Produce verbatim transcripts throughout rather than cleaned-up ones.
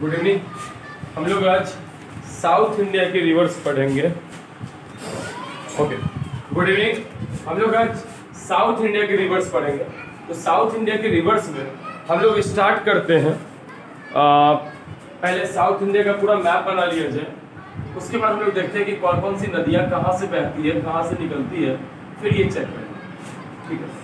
Good evening. हम लोग आज साउथ इंडिया के रिवर्स पढ़ेंगे। Okay, good evening. हम लोग आज साउथ इंडिया के रिवर्स पढ़ेंगे। तो साउथ इंडिया के रिवर्स में हम लोग स्टार्ट करते हैं। आ, पहले साउथ इंडिया का पूरा मैप बना लिया जाए, उसके बाद हम लोग देखते हैं कि कौन कौन सी नदियाँ कहाँ से बहती है, कहाँ से निकलती है, फिर ये चेक करेंगे। ठीक है,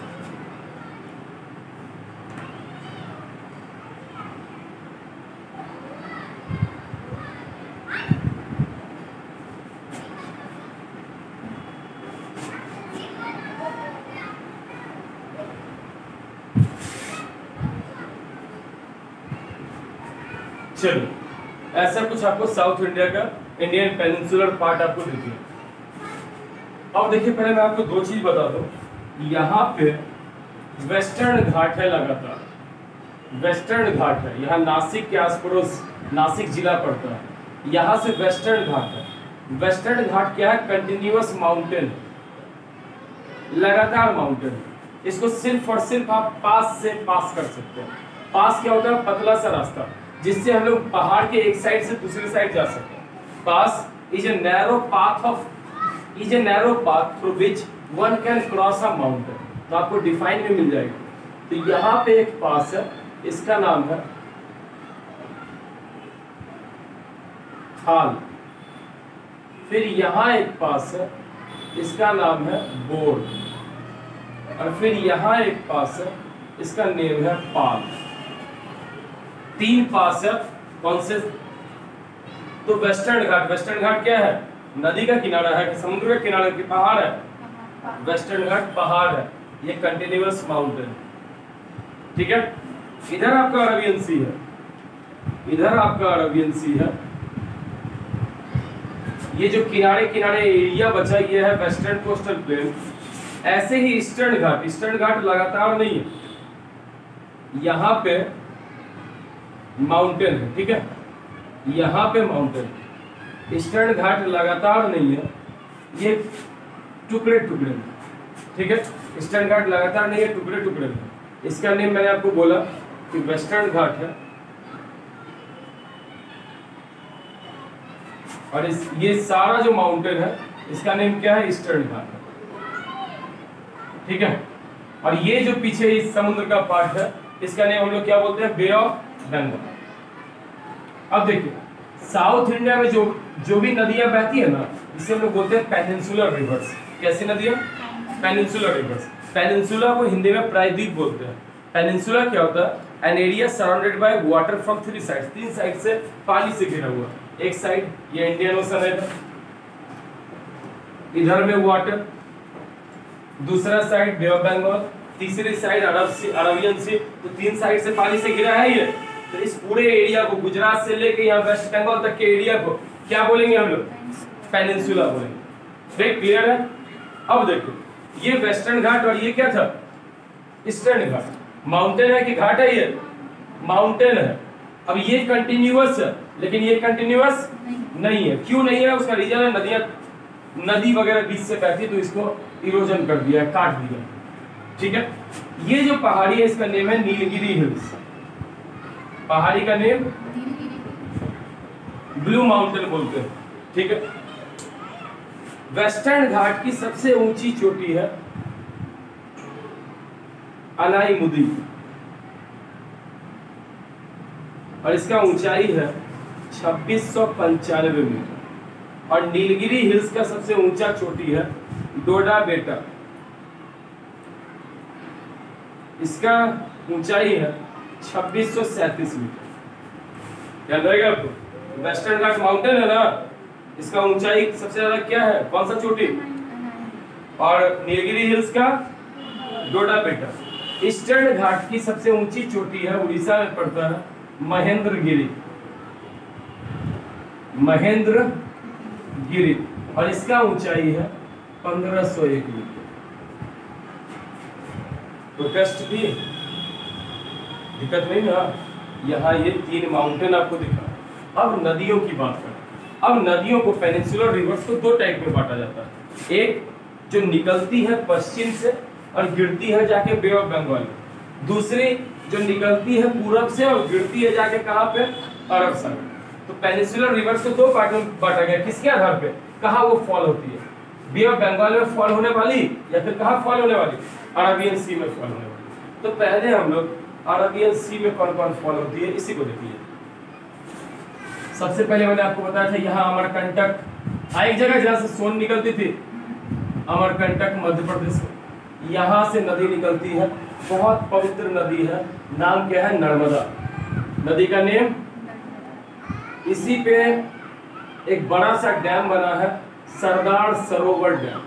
चलो ऐसा कुछ आपको साउथ इंडिया का इंडियन पेनिनसुलर पार्ट आपको दिखे। अब देखिए, पहले मैं आपको दो चीज बता दूं। यहाँ पे वेस्टर्न घाट है, लगातार वेस्टर्न घाट है। यहाँ नासिक के आस पड़ोस नासिक जिला पड़ता है, यहाँ से वेस्टर्न घाट है। वेस्टर्न घाट क्या है? कंटिन्यूअस माउंटेन, लगातार माउंटेन। इसको सिर्फ और सिर्फ आप पास से पास कर सकते हैं। पास क्या होता है? पतला सा रास्ता जिससे हम लोग पहाड़ के एक साइड से दूसरी साइड जा सकते हैं। Pass is a narrow path of is a narrow path through which one can cross a mountain. तो आपको डिफाइन में मिल जाएगा। तो यहाँ पे एक पास है, इसका नाम है थाल। फिर यहाँ एक पास है, इसका नाम है बोर। और फिर यहाँ एक पास है, इसका नेम है पाल। तीन पास है। कौन से? तो वेस्टर्न घाट। वेस्टर्न घाट क्या है? नदी का किनारा है कि समुद्र का किनारा की पहाड़ है? वेस्टर्न घाट पहाड़ है, ये कंटिन्यूअस माउंटेन। ठीक है, इधर आपका अरबियन सी है, इधर आपका अरबियन सी है। ये जो किनारे किनारे एरिया बचा, ये है वेस्टर्न कोस्टल प्लेन। ऐसे ही ईस्टर्न घाट। ईस्टर्न घाट लगातार नहीं है, यहाँ पे माउंटेन है। ठीक है, यहाँ पे माउंटेन। ईस्टर्न घाट लगातार नहीं है, ये टुकड़े टुकड़े में। ठीक है, ईस्टर्न घाट लगातार नहीं है, टुकड़े टुकड़े में। इसका नेम मैंने आपको बोला कि वेस्टर्न घाट है। और इस ये सारा जो माउंटेन है, इसका नेम क्या है? ईस्टर्न घाट है। ठीक है, और ये जो पीछे इस समुद्र का पार्ट है, इसका नेम हम लोग क्या बोलते हैं? Bay of Bengal. अब देखिए, साउथ इंडिया में जो जो भी नदियां बहती है ना, इसे हम लोग बोलते हैं पेनिनसुलर रिवर्स। कैसी नदियां? Peninsular reverse. पेनिनसुला को हिंदी में प्रायद्वीप बोलते हैं। पेनिनसुला क्या होता है? An area surrounded by water from three sides. तीन साइड से पानी से घिरा हुआ। एक साइड ये इंडियन ओशन है, इधर में वाटर, दूसरा साइड बे ऑफ बंगाल, तीसरी साइड अरब सी, अरबियन सी। तो तीन साइड से पानी से घिरा है ये। तो इस पूरे एरिया को, गुजरात से लेके यहाँ वेस्ट बंगाल तक के एरिया को क्या बोलेंगे हम लोग? पेनिनसुला बोलेंगे। ठीक, क्लियर है? अब देखो, ये वेस्टर्न घाट और ये क्या था? ईस्टर्न घाट। माउंटेन है कि घाट है? ये माउंटेन है। अब ये कंटिन्यूअस है, लेकिन ये कंटिन्यूअस नहीं है। क्यों नहीं है? उसका रीजन है नदियां नदी वगैरह बीच से बहती है, तो इसको इरोजन कर दिया, काट दिया। ठीक है, ये जो पहाड़ी है, इसका नेम है नीलगिरी हिल्स। पहाड़ी का नेम ब्लू माउंटेन बोलते हैं। ठीक है, वेस्टर्न घाट की सबसे ऊंची चोटी है अनाईमुदी, और इसका ऊंचाई है छब्बीस सौ पंचानवे मीटर। और नीलगिरी हिल्स का सबसे ऊंचा चोटी है डोडा बेटा, इसका ऊंचाई है छब्बीस सौ सैंतीस मीटर। याद रहेगा आपको? वेस्टर्न घाट माउंटेन है ना, इसका ऊंचाई सबसे ज्यादा क्या है? कौन सा चोटी? और नीलगिरी हिल्स का डोडा बेटा। ईस्टर्न घाट की सबसे ऊंची चोटी है, उड़ीसा में पड़ता है, महेंद्रगिरी। महेंद्रगिरी, और इसका ऊंचाई है पंद्रह सौ एक मीटर। तो टेस्ट भी दिक्कत नहीं ना? यहाँ ये तीन माउंटेन आपको दिखा। अब नदियों की बात करें। अब नदियों को, पेनिनसुलर रिवर्स को दो टाइप में बांटा जाता है। एक जो निकलती है पश्चिम से और गिरती है जाके बे ऑफ बंगाल। दूसरी जो निकलती है पूरब से और गिरती है जाके कहाँ पे? अरब सागर। तो पेनिनसुलर रिवर्स को दो पार्ट में बांटा गया, किसके आधार पे, कहाँ वो फॉल होती है, बे ऑफ बंगाल में फॉल होने वाली या फिर कहाँ फॉल होने वाली, अरेबियन सी में फॉल होने वाली। तो पहले हम लोग अरेबियन सी में कौन कौन फॉल होती है इसी को देखिए। सबसे पहले मैंने आपको बताया था यहाँ अमरकंटक, एक जगह जहाँ से सोन निकलती थी, अमरकंटक मध्य प्रदेश में, यहाँ से नदी निकलती है, बहुत पवित्र नदी है, नाम क्या है, नर्मदा, नदी का नेम। इसी पे एक बड़ा सा डैम बना है, सरदार सरोवर डैम,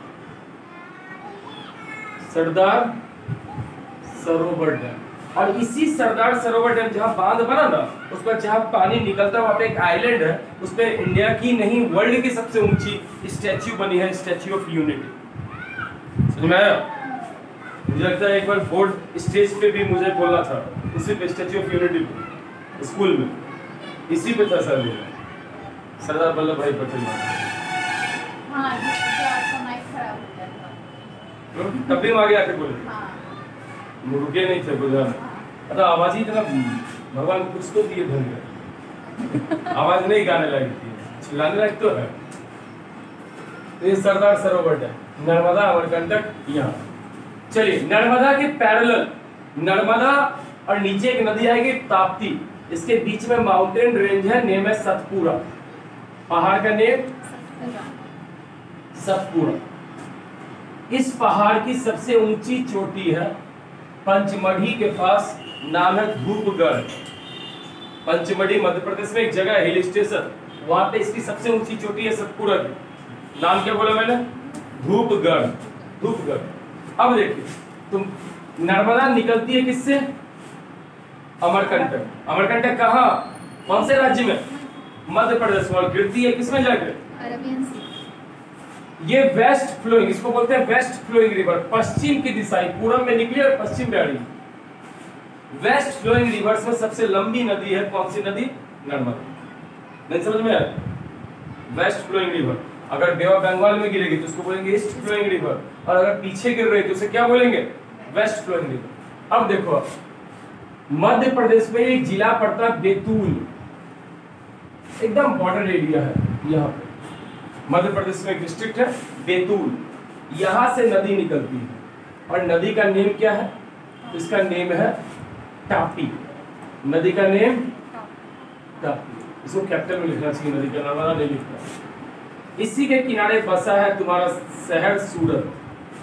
सरदार सरोवर डैम। और इसी सरदार सरोवर डैम जहाँ बांध बना ना, उस पर जहाँ पानी निकलता है वहाँ पे एक आइलैंड है, उस पे इंडिया की नहीं वर्ल्ड की सबसे ऊंची स्टैच्यू बनी है, स्टैच्यू ऑफ यूनिटी। समझ में आया? मुझे लगता है एक बार बोर्ड स्टेज पे भी मुझे बोलना था, उसी पे स्टैच्यू ऑफ यूनिटी पे स्कूल में, इसी पे था सर मेरा, सरदार वल्लभ भाई पटेल। हाँ, आपका माइक खराब हो गया था। तब भी आगे आके बोले, हाँ। रुके नहीं थे बुझा, मतलब आवाज ही इतना, भगवान कुछ तो दिए धन, आवाज नहीं गाने लगी थी, चिल्लाने लायक तो है। तो ये सरदार सरोवर डैम, नर्मदा अमरकंटक यहाँ। चलिए, नर्मदा के पैरेलल, नर्मदा और नीचे एक नदी आएगी ताप्ती, इसके बीच में माउंटेन रेंज है, नेम है सतपुरा, पहाड़ का नेम सतपुरा। इस पहाड़ की सबसे ऊंची चोटी है पंचमढ़ी के पास, नाम है धूपगढ़। पंचमढ़ी मध्य प्रदेश में एक जगह है, हिल स्टेशन, वहां पे इसकी सबसे ऊंची चोटी है सतपुरा की, नाम क्या बोला मैंने, धूपगढ़, धूपगढ़। अब देखिए, तुम नर्मदा निकलती है किससे, अमरकंटक, अमरकंटक कहाँ, कौन से राज्य में, मध्य प्रदेश में, और गिरती है किसमें जाकर, अरेबियन सी। ये वेस्ट फ्लोइंग, इसको बोलते हैं वेस्ट फ्लोइंग रिवर, पश्चिम की दिशा, पूरब में निकली और पश्चिम में आ रही। वेस्ट फ्लोइंग रिवर्स में सबसे लंबी नदी है कौन सी नदी, नर्मदा। नहीं समझ में आया, वेस्ट फ्लोइंग रिवर, अगर बे ऑफ बंगाल में गिरेगी तो उसको बोलेंगे ईस्ट फ्लोइंग रिवर, और अगर पीछे गिर रही तो उसे क्या बोलेंगे, वेस्ट फ्लोइंग रिवर। अब देखो, मध्य प्रदेश में एक जिला पड़ता है बैतूल, एकदम बॉर्डर एरिया है, यहाँ पे मध्य प्रदेश में एक डिस्ट्रिक्ट है बैतूल, यहाँ से नदी निकलती है, और नदी का नेम क्या है, इसका नेम है ताप्ती, नदी का नेम ताप्ती। इसको कैपिटल में लिखना चाहिए, नदी का नाम नहीं लिखना। इसी के किनारे बसा है तुम्हारा शहर सूरत,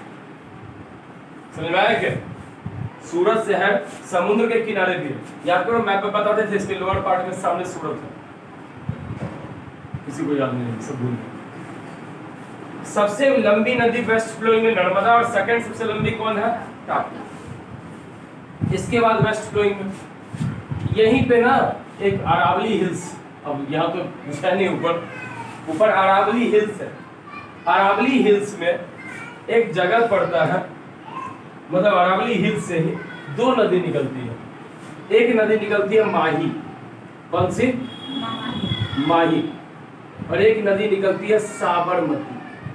समझ में आया क्या, सूरत शहर समुद्र के किनारे भी है, याद करो मैप पे बताते थे, इसके लोअर पार्ट में सामने सूरत है, किसी को याद नहीं, सब भूल गए। सबसे लंबी नदी वेस्ट फ्लोइंग में नर्मदा, और सेकंड सबसे लंबी कौन है, ताप्ती। इसके बाद वेस्ट फ्लोइंग में यहीं पे ना एक अरावली हिल्स, अब यहाँ तो है नहीं, ऊपर ऊपर अरावली हिल्स है, अरावली हिल्स में एक जगह पड़ता है, मतलब अरावली हिल्स से ही दो नदी निकलती है, एक नदी निकलती है माही, कौन सी, माही, और एक नदी निकलती है साबरमती,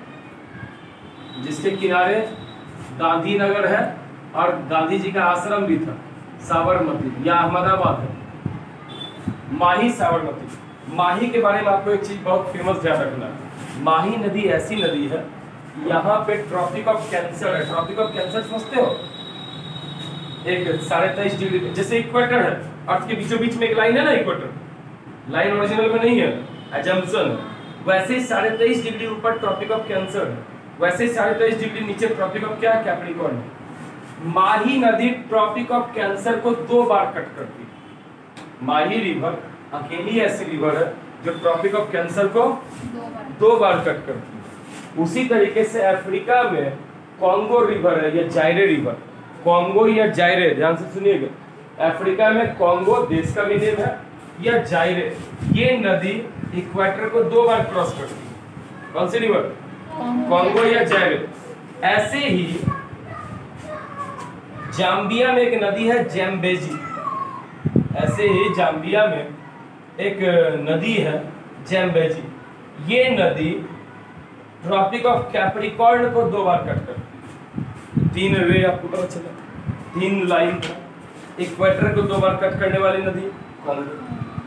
जिसके किनारे गांधीनगर है और गांधी जी का आश्रम भी था, साबरमती, या अहमदाबाद है, माही साबरमती। माही के बारे में आपको एक चीज बहुत फेमस ध्यान रखना है, माही नदी ऐसी नदी है, यहाँ पे ट्रॉपिक ऑफ कैंसर है, ट्रॉपिक ऑफ कैंसर समझते हो, एक साढ़े तेईस डिग्री, जैसे इक्वेटर है, अर्थ के बीचों बीच में एक लाइन है ना, इक्वेटर लाइन ओरिजिनल में नहीं है, एजम्पशन, वैसे ही साढ़े तेईस डिग्री ऊपर ट्रॉपिक ऑफ कैंसर है, वैसे ही साढ़े तेईस डिग्री नीचे ट्रॉपिक ऑफ क्या है, कैप्रिकॉर्न। माही नदी ट्रॉपिक ऑफ कैंसर को दो बार कट करती है, माही रिवर अकेली ऐसी रिवर है जो ट्रॉपिक ऑफ कैंसर को दो बार, दो बार कट करती है। उसी तरीके से अफ्रीका में कॉन्गो रिवर है, या जायरे रिवर, कॉन्गो या जायरे, ध्यान से सुनिएगा, अफ्रीका में कॉन्गो देश का भी नेम है, या जायरे, ये नदी इक्वेटर को दो बार क्रॉस करती है, कौन सी रिवर, कॉन्गो या जायरे। ऐसे ही जाम्बिया में एक नदी है जैम्बेजी, ऐसे ही जाम्बिया में एक नदी है जैम्बेजी, ये नदी ट्रॉपिक ऑफ कैप्रिकॉर्न को दो बार कट करती है, तीन रे आपको पता चला, तीन लाइन, इक्वेटर को दो बार कट करने वाली नदी Congo,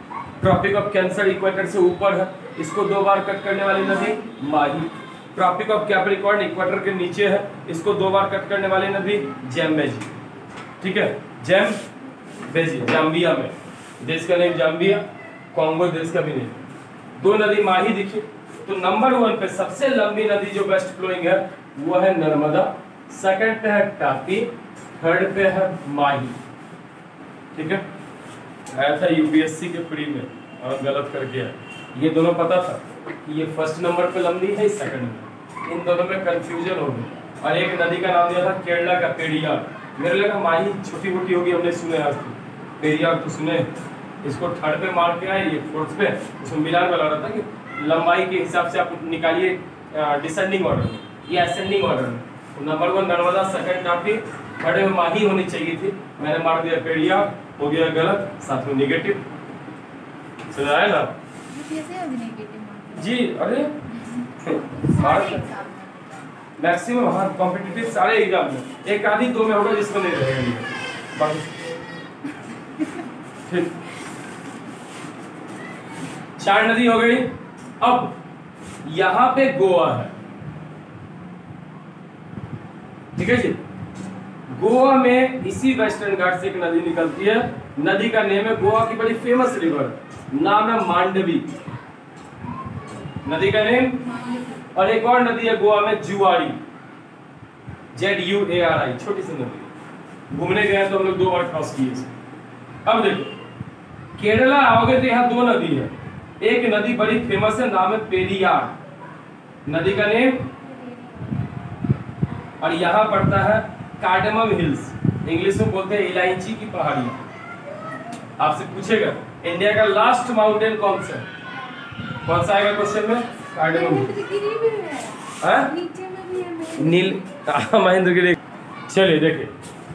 tropic of cancer equator से ऊपर है, इसको दो बार कट करने वाली नदी Mahi. Tropic of capricorn equator के नीचे है, इसको दो बार कट करने वाली नदी जैम्बेजी। ठीक है, जैम्बेजी जाम्बिया में, देश का नेम जाम्बिया, कॉन्गो देश का भी नेम। दो नदी माही दिखी। तो नंबर वन पे सबसे लंबी नदी जो वेस्ट फ्लोइंग है वो है नर्मदा, सेकंड पे है तापी, थर्ड पे है माही। ठीक है, आया था यूपीएससी के प्री में और गलत करके आया। ये दोनों पता था कि ये फर्स्ट नंबर पे लंबी है, सेकंड में, इन दोनों में कंफ्यूजन हो गई। और एक नदी का नाम दिया था केरला का पेरियार। मेरे लगा माही छोटी मोटी होगी, हमने सुने आज तो, पेरियार तो सुने, इसको थर्ड पे मार के आए, ये फोर्थ पे। उसमें मिलान वाला रहा था कि लंबाई के हिसाब से आप निकालिए डिसेंडिंग ऑर्डर में, ये असेंडिंग ऑर्डर में। तो number one Narmada, second Tapi, third में माही होनी चाहिए थी, मैंने मार दिया पेरियार, हो गया गलत, साथ में नेगेटिव। समझ आया ना कैसे अभी नेगेटिव मार्क्स? जी? अरे सारे एग्जाम में मैक्सिमम हाँ कॉम्पिटिटिव सारे एग्जाम में एक आधी दो में होगा जिसमें नहीं रहेगा बाकी। ठीक, चार नदी हो गई। अब यहां पे गोवा है। ठीक है जी, गोवा में इसी वेस्टर्न घाट से एक नदी निकलती है, नदी का नेम है, गोवा की बड़ी फेमस रिवर, नाम है मांडवी, नदी का नेम। और एक और नदी है गोवा में, Zuari, Z U A R I, छोटी सी नदी, घूमने गए तो हम लोग दो बार क्रॉस किए इसे। अब देखो केरला आओगे तो यहाँ दो नदी है, एक नदी बड़ी फेमस है, नाम है पेरियार, नदी का नेम। और यहाँ पड़ता है कार्डमम हिल्स, इंग्लिश में बोलते हैं इलायची की पहाड़ियां। आपसे पूछेगा इंडिया का लास्ट माउंटेन कौन सा है, कौन सा आएगा क्वेश्चन में? Cardamom hills. नीचे में भी है नील महेंद्रगिरी। चलिए देखिए,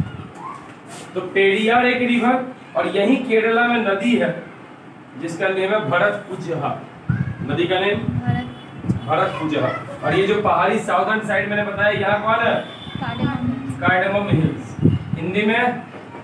तो पेरियार एक रिवर, और यही केरला में नदी है जिसका नेम है भरतपुझा, नदी का नेम भरतपुझा। और ये जो पहाड़ी साउदर्न साइड मैंने बताया, यहाँ कौन है? कार्डमम हिल्स, हिंदी में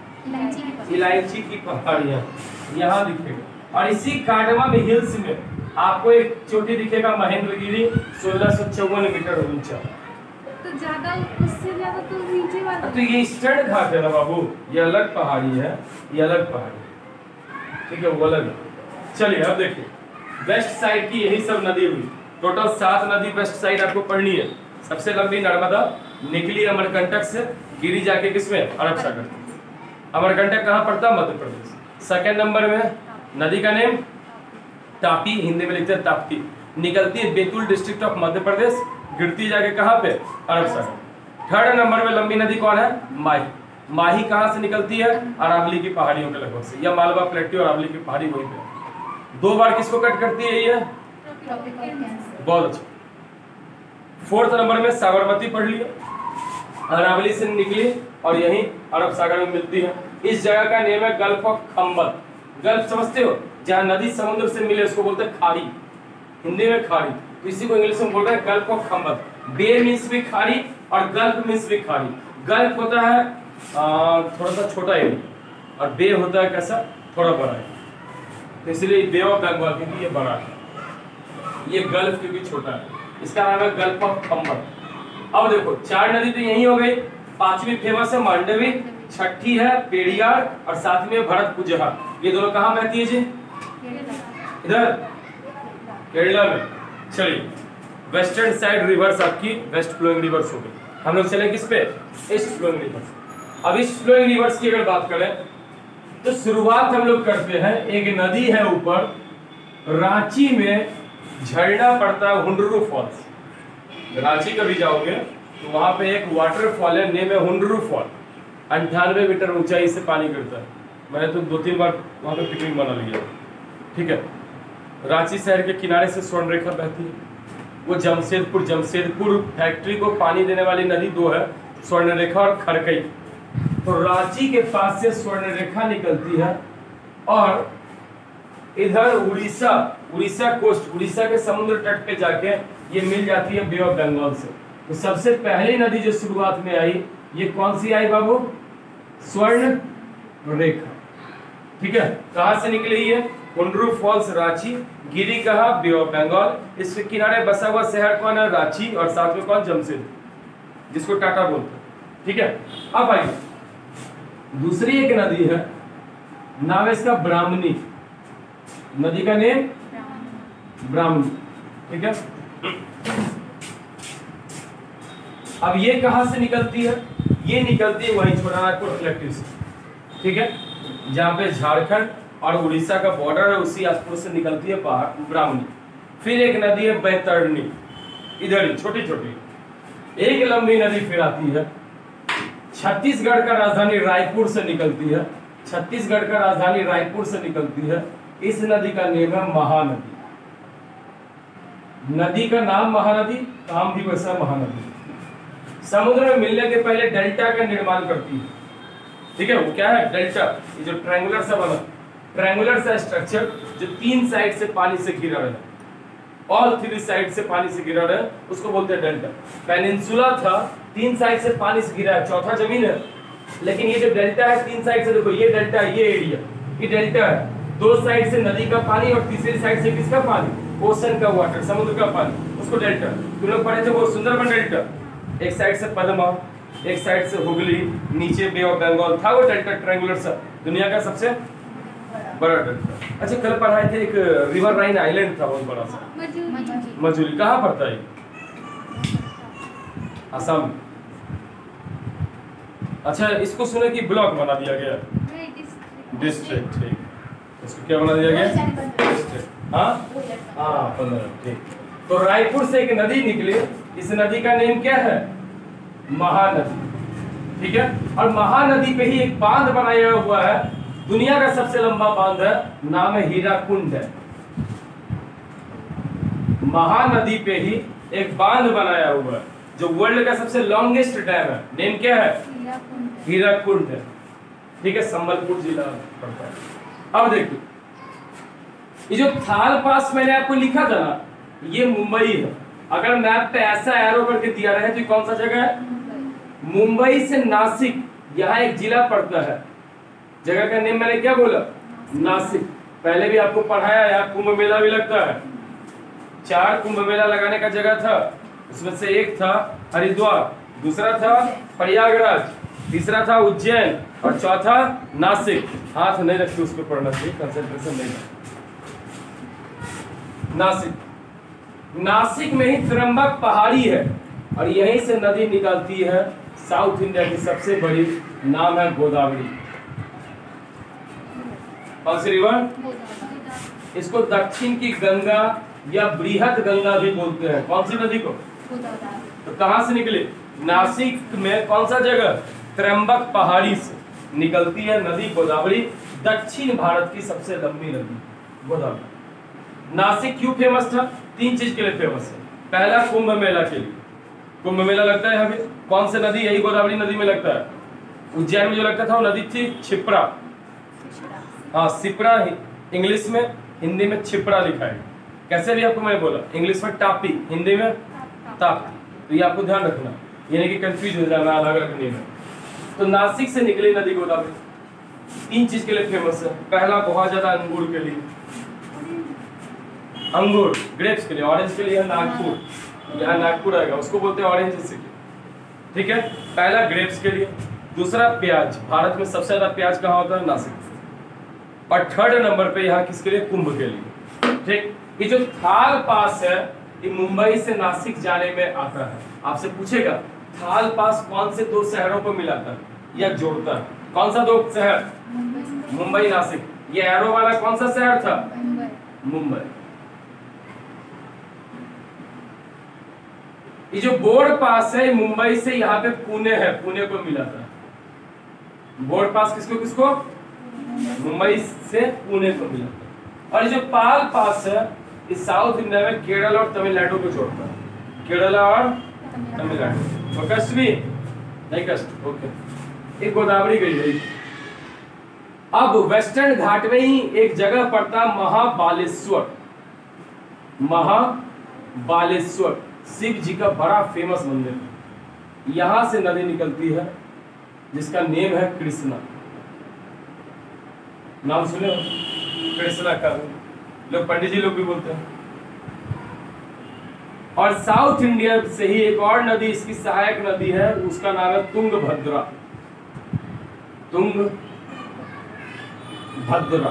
इलायची की पहाड़ियां, यहाँ दिखेगा। और इसी कार्डमम हिल्स में आपको एक चोटी दिखेगा महेंद्रगिरी, सोलह सौ चौवन मीटर ऊंचा। तो ज्यादा उससे ज्यादा तो नीचे वाला। तो ये ईस्टर्न घाट है ना बाबू, ये अलग पहाड़ी है, ये अलग पहाड़ी, ठीक है, वो अलग है। चलिए अब देखिए, वेस्ट साइड की यही सब नदी हुई, टोटल सात नदी वेस्ट साइड आपको पढ़नी है। सबसे लंबी नर्मदा निकली अमरकंटक से, गिरी जाके किसमें? अरब सागर। अमरकंटक कहाँ पड़ता? मध्य प्रदेश। सेकंड नंबर में नदी का नेम तापी, हिंदी में लिखते हैं ताप्ती, निकलती है बैतूल डिस्ट्रिक्ट ऑफ मध्य प्रदेश, गिरती जाके कहाँ पे? अरब सागर। थर्ड नंबर में लंबी नदी कौन है? माही। माही कहाँ से निकलती है? अरावली की पहाड़ियों के लगभग से, या मालवा प्लेट्यू और अरावली की पहाड़ी वहीं पे। दो बार किसको कट करती है ये? बहुत अच्छा। फोर्थ नंबर में साबरमती पढ़ लिया, अरावली से निकली और यहीं अरब सागर में मिलती है। इस जगह का नेम है गल्फ ऑफ खंबत। गल्फ समझते हो? जहाँ नदी समुद्र से मिले उसको बोलते हैं खाड़ी, हिंदी में खाड़ी, तो इसी को इंग्लिश में बोल रहे हैं gulf of Khambhat. Bay means भी खाड़ी और गल्फ मीन्स भी खाड़ी। गल्फ होता है आ, थोड़ा सा छोटा एरिया, और बे होता है कैसा? थोड़ा बड़ा है, तो इसलिए बे ऑफ बंगाल क्योंकि ये बड़ा है, ये गल्फ क्योंकि छोटा है, इसका नाम है गल्फ ऑफ खंबत। अब देखो चार नदी तो यही हो गई, पांचवी फेमस है मांडवी, छठी है पेरियार, और सातवीं है भरतपुझा। ये दोनों कहाँ बहती है जी? इधर केरला में। चलिए, वेस्टर्न साइड रिवर्स आपकी वेस्ट फ्लोइंग रिवर्स हो गई। हम लोग चले किस पे? East flowing rivers. अब ईस्ट फ्लोइंग रिवर्स की अगर बात करें तो शुरुआत हम लोग करते हैं, एक नदी है ऊपर रांची में, झरना पड़ता है हुंडरू फॉल्स। रांची कभी जाओगे तो वहां पे एक वाटरफॉल है, नेम है हुंडरू फॉल, अंठानवे मीटर ऊंचाई से पानी गिरता है। मैंने तो दो तीन बार वहां पे पिकनिक मना लिया। ठीक है, रांची शहर के किनारे से स्वर्ण रेखा बहती है, वो जमशेदपुर जमशेदपुर फैक्ट्री को पानी देने वाली नदी दो है, स्वर्ण रेखा और खरकई। तो रांची के पास से स्वर्ण रेखा निकलती है और इधर उड़ीसा, उड़ीसा कोस्ट, उड़ीसा के समुद्र तट पे जाके ये मिल जाती है बे ऑफ बंगाल से। तो सबसे पहली नदी जो शुरुआत में आई, ये कौन सी आई बाबू? स्वर्ण रेखा। ठीक है, कहां से निकली है? कुंडरू फॉल्स रांची, गिरी कहा बे ऑफ बंगाल। इसके किनारे बसा हुआ शहर कौन है? रांची, और साथ में कौन? जमशेद, जिसको टाटा बोलते हैं। ठीक है, अब आइए दूसरी एक नदी है, नाम है इसका ब्राह्मणी। नदी का नेम ब्राह्मणी। ठीक है, अब ये कहां से निकलती है? ये निकलती है वहीं छोटानागपुर कलेक्टिव से। ठीक है, जहां पे झारखंड और उड़ीसा का बॉर्डर है, उसी आसपास से निकलती है बाहर ब्राह्मणी। फिर एक नदी है बैतरणी, इधर ही छोटी छोटी। एक लंबी नदी फिर आती है, छत्तीसगढ़ का राजधानी रायपुर से निकलती है। छत्तीसगढ़ का राजधानी रायपुर से निकलती है। इस नदी का नाम है महानदी। नदी का नाम महानदी, काम भी वैसा महानदी। समुद्र में मिलने के पहले डेल्टा का निर्माण करती है। ठीक है, वो क्या है? डेल्टा। ये जो ट्रायंगुलर सा बना, ट्रायंगुलर सा स्ट्रक्चर जो तीन साइड से पानी से घिरा है, ऑल थ्री साइड से पानी से घिरा है, उसको बोलते हैं डेल्टा। पेनिनसुला था, तीन साइड से पानी से घिरा है, चौथा जमीन है। लेकिन ये जो डेल्टा है तीन साइड से, देखो ये डेल्टा है, ये एरिया, ये डेल्टा है। दो साइड से नदी का पानी और तीसरी साइड से किसका पानी? ओशन का वाटर, समुद्र का पानी, उसको डेल्टा। तुम लोग पढ़े थे वो सुंदरबन डेल्टा। एक साइड से पद्मा, एक साइड से हुगली, नीचे बे ऑफ बंगाल था वो डेल्टा, ट्रायंगुलर सा, दुनिया का सबसे बड़ा डेल्टा। अच्छा, कल पढ़ाए थे एक रिवर राइन आइलैंड था बहुत बड़ा सा, मजूरी। मजूरी। कहाँ पड़ता है? असम। अच्छा, इसको सुने कि ब्लॉक बना दिया गया, डिस्ट्रिक्ट। ठीक, इसको क्या बना दिया गया? डिस्ट्रिक्ट। हाँ हाँ, पंद्रह। ठीक, तो रायपुर से एक नदी निकली, इस नदी का नेम क्या है? महानदी। ठीक है, और महानदी पे ही एक बांध बनाया हुआ है, दुनिया का सबसे लंबा बांध है, नाम है हीराकुंड है। महानदी पे ही एक बांध बनाया हुआ है जो वर्ल्ड का सबसे लॉन्गेस्ट डैम है, नेम क्या है? हीराकुंड है। ठीक है, संबलपुर जिला पड़ता है। अब देखिए, ये जो थाल पास मैंने आपको लिखा था ना, ये मुंबई है। अगर मैप पे ऐसा एरो करके दिया रहे तो कौन सा जगह है? मुंबई से नासिक, यहाँ एक जिला पड़ता है, जगह का नेम मैंने क्या बोला? नासिक। पहले भी आपको पढ़ाया, यहाँ कुंभ मेला भी लगता है। चार कुंभ मेला लगाने का जगह था, उसमें से एक था हरिद्वार, दूसरा था प्रयागराज, तीसरा था उज्जैन, और चौथा नासिक। हाथ नहीं रखते उस पर पढ़ना चाहिए, कंसंट्रेशन नहीं। नासिक, नासिक में ही त्र्यंबक पहाड़ी है, और यहीं से नदी निकलती है साउथ इंडिया की सबसे बड़ी, नाम है गोदावरी। कौन सी रिवर? इसको दक्षिण की गंगा या बृहद गंगा भी बोलते हैं। कौन सी नदी को? तो कहां से निकले? नासिक में कौन सा जगह? त्र्यंबक पहाड़ी से निकलती है नदी गोदावरी, दक्षिण भारत की सबसे लंबी नदी गोदावरी। नासिक क्यों फेमस था? तीन चीज के लिए फेमस है। पहला, कुंभ मेला के लिए, कुंभ मेला लगता है यहाँ पे। कौन सी नदी? यही गोदावरी नदी में लगता है। उज्जैन में जो लगता था वो नदी थी छिप्रा, हाँ सिप्रा, इंग्लिश में, हिंदी में छिप्रा लिखा है। कैसे भी आपको मैं बोला, इंग्लिश में टापी, हिंदी में ताप्ती, तो ये आपको ध्यान रखना, ये नहीं कि कंफ्यूज हो जाना अलग अलग नेम है। तो नासिक से निकली नदी गोदावरी तीन चीज के लिए फेमस है। पहला, बहुत ज्यादा अंगूर के लिए, अंगूर ग्रेप्स के लिए, ऑरेंज के लिए नागपुर, यहाँ नागपुर आएगा, उसको बोलते हैं ऑरेंज सिटी। ठीक है, पहला ग्रेप्स के लिए। दूसरा, प्याज, भारत में सबसे ज्यादा प्याज कहाँ होता है? नासिक। और थर्ड नंबर पे यहाँ किसके लिए? कुंभ के लिए। ठीक, ये जो थाल पास है ये मुंबई से नासिक जाने में आता है। आपसे पूछेगा थाल पास कौन से दो शहरों को मिलाता है या जोड़ता है? कौन सा दो शहर? मुंबई नासिक। ये एरो वाला कौन सा शहर था? मुंबई। ये जो बोर्ड पास है मुंबई से यहाँ पे पुणे है, पुणे को मिलाता है। बोर्ड पास किसको किसको? मुंबई से पुणे को मिलाता है। और ये जो पाल पास है इस साउथ इंडिया में केरल और तमिलनाडु को जोड़ता है। केरला और तमिलनाडु। और कष्ट भी नहीं, कष्ट ओके। एक गोदावरी गई है। अब वेस्टर्न घाट में ही एक जगह पड़ता है महाबालेश्वर। महाबालेश्वर शिव जी का बड़ा फेमस मंदिर है। यहां से नदी निकलती है जिसका नेम है कृष्णा। नाम सुने हो? कृष्णा का लोग पंडित जी लोग भी बोलते हैं। और साउथ इंडिया से ही एक और नदी इसकी सहायक नदी है, उसका नाम है तुंगभद्रा। तुंगभद्रा।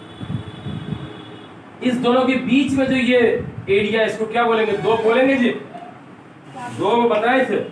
इस दोनों के बीच में जो ये एरिया, इसको क्या बोलेंगे? दो बोलेंगे जी, दो बनाए थे।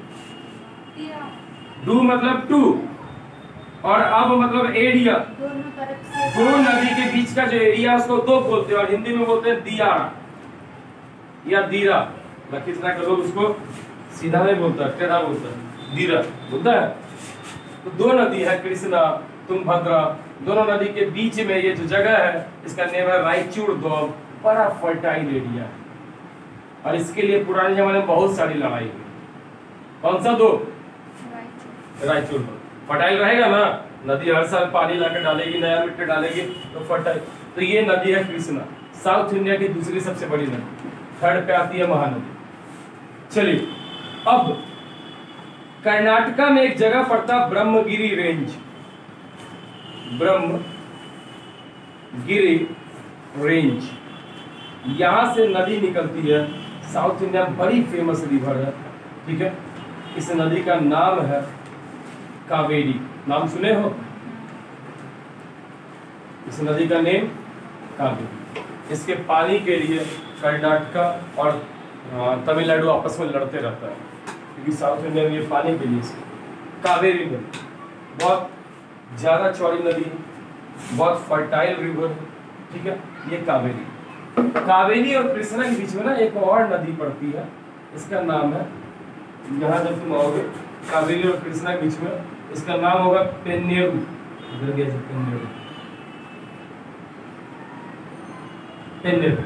डू मतलब टू, और अब मतलब एरिया। दोनों तरफ से दो नदी के बीच का जो एरिया उसको दो बोलते हैं, और हिंदी में बोलते हैं दियारा या दीरा। लखीसराय के लोग उसको सीधा नहीं बोलता, टेढ़ा बोलता है, दीरा बोलता है। तो दो नदी है, कृष्णा, तुंगभद्रा, दोनों नदी के बीच में ये जो जगह है, इसका नाम है रायचूर दोब। बड़ा फर्टाइल एरिया है, और इसके लिए पुराने जमाने में बहुत सारी लड़ाई हुई। कौन सा दो? रायचूर दोब। फर्टाइल रहेगा ना, नदी हर साल पानी लाकर डालेगी, नया मिट्टी डालेगी तो फर्टाइल। तो ये नदी है कृष्णा, साउथ इंडिया की दूसरी सबसे बड़ी नदी, थर्ड पे आती है महानदी। चलिए, अब कर्नाटका में एक जगह पड़ता ब्रह्मगिरी रेंज। ब्रह्मगिरी रेंज, यहां से नदी निकलती है, साउथ इंडिया में बड़ी फेमस रिवर है, ठीक है। इस नदी का नाम है कावेरी। नाम सुने हो? इस नदी का नेम कावेरी। इसके पानी के लिए कर्नाटका और तमिलनाडु आपस में लड़ते रहता है, क्योंकि साउथ इंडिया में ये पानी के लिए कावेरी नदी बहुत ज़्यादा चौड़ी नदी है, बहुत फर्टाइल रिवर, ठीक है। ये कावेरी कावेरी और कृष्णा के बीच में ना एक और नदी पड़ती है, इसका नाम है, यहाँ जब तुम आओगे कावेरी और कृष्णा के बीच में, इसका नाम होगा पेन्नेरू। इधर गया पेन्नेरू, पेन्नेरू।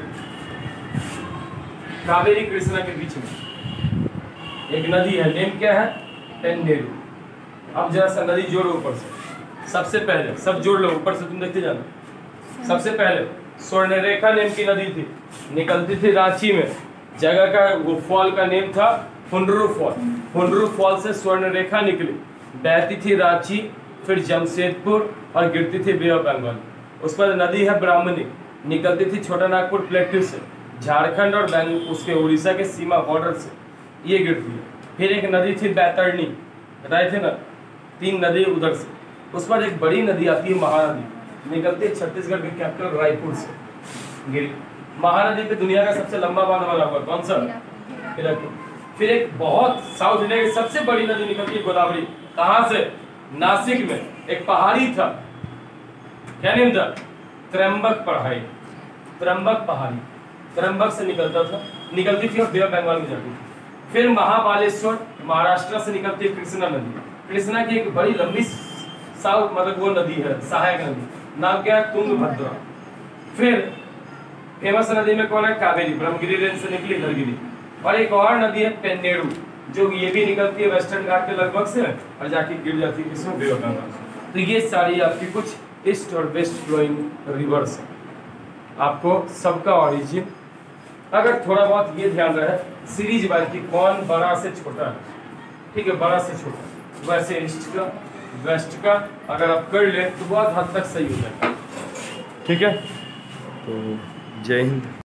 कावेरी कृष्णा के बीच में एक नदी है, नेम क्या है? पेन्नेरू। अब जरा सा नदी जोड़ो ऊपर से, सबसे पहले सब जोड़ लो ऊपर से, तुम देखते जाना। सबसे पहले स्वर्णरेखा नेम की नदी थी, निकलती थी रांची में, जगह का वो फॉल का नेम था फुंडरू फॉल। फुंडरू फॉल से स्वर्णरेखा निकली, बहती थी रांची, फिर जमशेदपुर और गिरती थी बे ऑफ बंगाल। उस पर नदी है ब्राह्मणी, निकलती थी छोटा नागपुर प्लेटू से, झारखंड और बैंग उसके उड़ीसा के सीमा बॉर्डर से ये गिरती है। फिर एक नदी थी बैतरणी, बताए थे ना, तीन नदी उधर से। उस पर एक बड़ी नदी आती है महानदी, निकलती है छत्तीसगढ़ के कैपिटल रायपुर से, गिरी। महानदी पे दुनिया का सबसे लंबा बांध बना हुआ कौन सा? हीराकुद। फिर एक बहुत साउथ इंडिया की सबसे बड़ी नदी निकलती है गोदावरी, कहाँ से? नासिक में एक पहाड़ी था, क्या नेम था? त्र्यंबक पहाड़ी। त्र्यंबक पहाड़ी, त्र्यंबक से निकलता था, निकलती थी और बे ऑफ बंगाल में जाती थी। फिर महाबालेश्वर महाराष्ट्र से निकलती है कृष्णा नदी। कृष्णा की एक बड़ी लंबी साउथ मतलब वो नदी है, सहायक नदी, नाम क्या है? तुंगभद्रा। फिर फेमस नदी में कौन है? कावेरी, ब्रह्मगिरी रेंज से निकली इधर गिरी। और एक और नदी है पेन्नेरू, जो ये भी निकलती है वेस्टर्न घाट के लगभग से और जाके गिर जाती है इसमें बे ऑफ बंगाल। तो ये सारी आपकी कुछ ईस्ट और वेस्ट फ्लोइंग रिवर्स है। आपको सबका ऑरिजिन अगर थोड़ा बहुत ये ध्यान रहे सीरीज वाइज की कौन बड़ा से छोटा है, ठीक है, बड़ा से छोटा, वैसे ईस्ट का वेस्ट का अगर आप कर ले तो बहुत हद तक सही हो जाएगा, ठीक है। तो जय हिंद।